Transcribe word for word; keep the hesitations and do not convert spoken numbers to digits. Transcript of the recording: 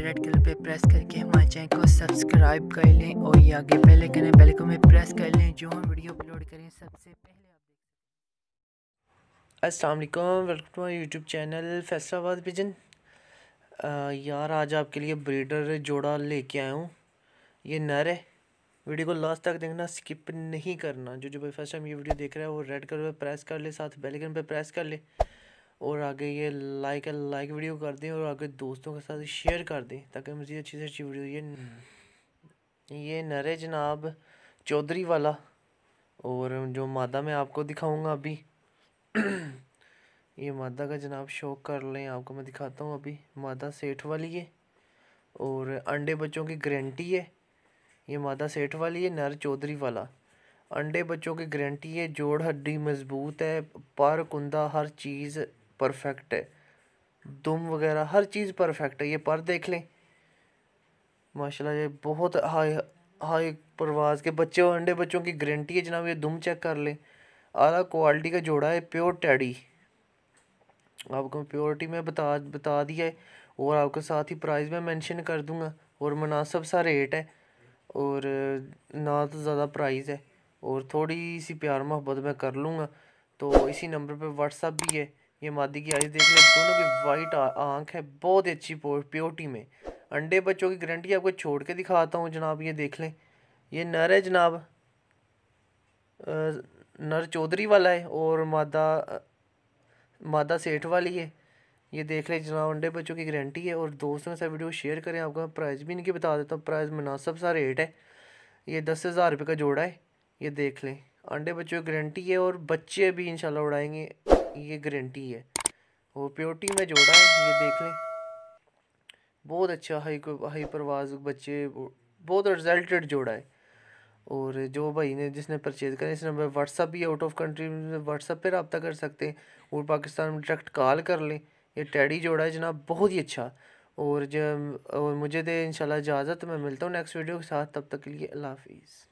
नीचे red colour पे press करके हमारे चैनल को सब्सक्राइब कर लें और ये आगे बेल आइकन है, बेल आइकन में प्रेस कर लें जो हम वीडियो अपलोड करें सबसे पहले आप देख सकें। अस्सलाम वालेकुम, welcome to my YouTube channel Faisalabad pigeon. यार आज आपके लिए ब्रीडर जोड़ा लेके आया हूँ। ये नर है। वीडियो को लास्ट तक देखना, स्किप नहीं करना। जो जो भाई फर्स्ट टाइम ये वीडियो देख रहा है वो रेड कलर पे प्रेस कर ले, साथ बेल आइकन पे प्रेस कर ले और आगे ये लाइक लाइक वीडियो कर दें और आगे दोस्तों के साथ शेयर कर दें ताकि मज़ीद अच्छी से अच्छी वीडियो। ये ये नर है जनाब, चौधरी वाला। और जो मादा मैं आपको दिखाऊंगा अभी ये मादा का जनाब शौक कर लें, आपको मैं दिखाता हूँ। अभी मादा सेठ वाली है और अंडे बच्चों की गारंटी है। ये मादा सेठ वाली है, नर चौधरी वाला। अंडे बच्चों की गारंटी है, जोड़ हड्डी मजबूत है, पर कुंदा हर चीज़ परफेक्ट है, दुम वगैरह हर चीज़ परफेक्ट है। ये पर देख लें माशाल्लाह, ये बहुत हाई हाई परवाज़ के बच्चे और अंडे बच्चों की गारंटी है जनाब। ये दुम चेक कर लें, आला क्वालिटी का जोड़ा है, प्योर टैडी। आपको प्योरिटी में बता बता दिया है और आपके साथ ही प्राइस में मेंशन कर दूंगा और मुनासिब सा रेट है और ना तो ज़्यादा प्राइस है और थोड़ी सी प्यार मोहब्बत मैं कर लूँगा। तो इसी नंबर पे व्हाट्सअप भी है। ये मादी की आइज़ देख लें, दोनों की वाइट आँख है, बहुत ही अच्छी प्योरिटी में। अंडे बच्चों की गारंटी आपको छोड़ के दिखाता हूँ जनाब। ये देख लें, ये नर है जनाब, नर चौधरी वाला है और मादा मादा सेठ वाली है। ये देख लें जनाब, अंडे बच्चों की गारंटी है और दोस्तों के साथ वीडियो शेयर करें। आपका प्राइस भी इनकी बता देता हूँ, प्राइस मुनासिब सा रेट है। ये दस हज़ार रुपये का जोड़ा है। ये देख लें, अंडे बच्चों की गारंटी है और बच्चे भी इंशाल्लाह उड़ाएंगे, ये गारंटी है और प्योरिटी में जोड़ा है। ये देख लें, बहुत अच्छा हाई हाई परवाज बच्चे, बहुत रिजल्टेड जोड़ा है। और जो भाई ने जिसने परचेज़ करें, इस नंबर व्हाट्सअप भी आउट ऑफ कंट्री में व्हाट्सअप पे रब्ता कर सकते हैं और पाकिस्तान में डायरेक्ट कॉल कर लें। ये टैडी जोड़ा है जनाब, बहुत ही अच्छा। और जब और मुझे दे इंशाल्लाह इजाज़त, मैं मिलता हूँ नेक्स्ट वीडियो के साथ। तब तक के लिए अल्लाह हाफिज़।